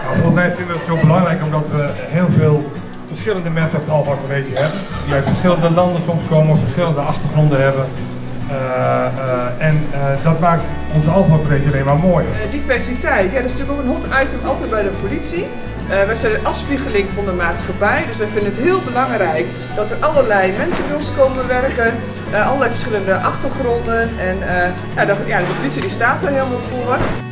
Volgens mij vinden we het zo belangrijk omdat we heel veel verschillende mensen op het Alpha College hebben. Die uit verschillende landen soms komen, verschillende achtergronden hebben. Dat maakt onze Alpha College alleen maar mooi. Diversiteit, ja, dat is natuurlijk ook een hot item altijd bij de politie. Wij zijn een afspiegeling van de maatschappij, dus wij vinden het heel belangrijk dat er allerlei mensen bij ons komen werken. Allerlei verschillende achtergronden en de politie die staat er helemaal voor.